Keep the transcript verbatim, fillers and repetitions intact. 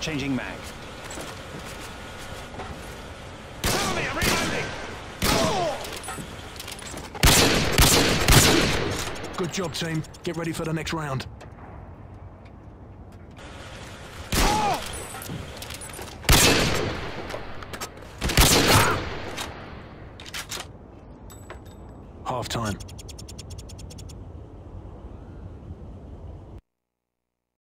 Changing mag. Cover me, I'm reloading! Good job, team. Get ready for the next round. Half time.